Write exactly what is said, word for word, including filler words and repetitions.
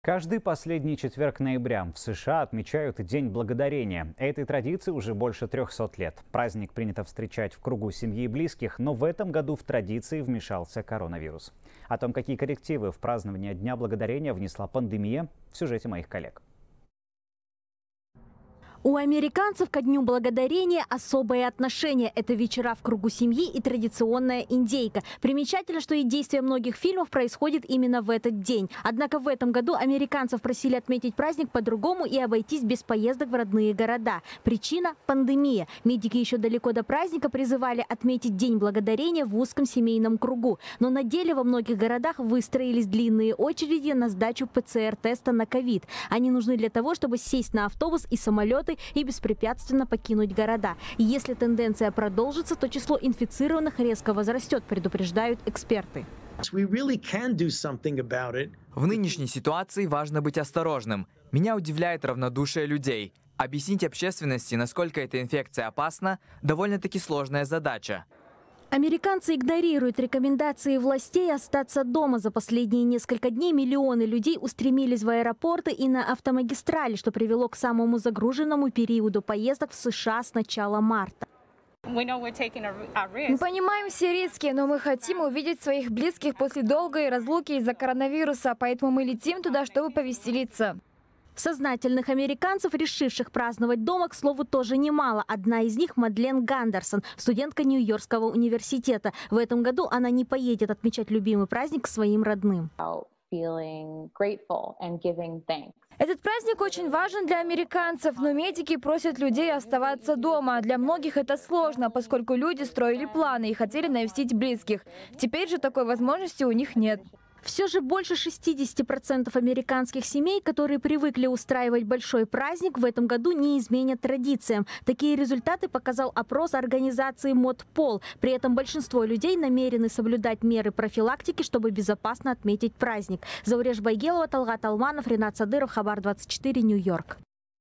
Каждый последний четверг ноября в США отмечают День Благодарения. Этой традиции уже больше трёхсот лет. Праздник принято встречать в кругу семьи и близких, но в этом году в традиции вмешался коронавирус. О том, какие коррективы в празднование Дня Благодарения внесла пандемия, в сюжете моих коллег. У американцев ко Дню Благодарения особое отношение. Это вечера в кругу семьи и традиционная индейка. Примечательно, что и действие многих фильмов происходит именно в этот день. Однако в этом году американцев просили отметить праздник по-другому и обойтись без поездок в родные города. Причина – пандемия. Медики еще далеко до праздника призывали отметить День Благодарения в узком семейном кругу. Но на деле во многих городах выстроились длинные очереди на сдачу ПЦР-теста на ковид. Они нужны для того, чтобы сесть на автобус и самолеты и беспрепятственно покинуть города. И если тенденция продолжится, то число инфицированных резко возрастет, предупреждают эксперты. В нынешней ситуации важно быть осторожным. Меня удивляет равнодушие людей. Объяснить общественности, насколько эта инфекция опасна, довольно-таки сложная задача. Американцы игнорируют рекомендации властей остаться дома. За последние несколько дней миллионы людей устремились в аэропорты и на автомагистрали, что привело к самому загруженному периоду поездок в США с начала марта. Мы понимаем все риски, но мы хотим увидеть своих близких после долгой разлуки из-за коронавируса, поэтому мы летим туда, чтобы повеселиться. Сознательных американцев, решивших праздновать дома, к слову, тоже немало. Одна из них – Мадлен Гандерсон, студентка Нью-Йоркского университета. В этом году она не поедет отмечать любимый праздник к своим родным. Этот праздник очень важен для американцев, но медики просят людей оставаться дома. Для многих это сложно, поскольку люди строили планы и хотели навестить близких. Теперь же такой возможности у них нет. Все же больше шестидесяти процентов американских семей, которые привыкли устраивать большой праздник, в этом году не изменят традициям. Такие результаты показал опрос организации МодПол. При этом большинство людей намерены соблюдать меры профилактики, чтобы безопасно отметить праздник. Зауреш Байгелова, Талгат Алманов, Ренат Садыров, Хабар двадцать четыре, Нью-Йорк.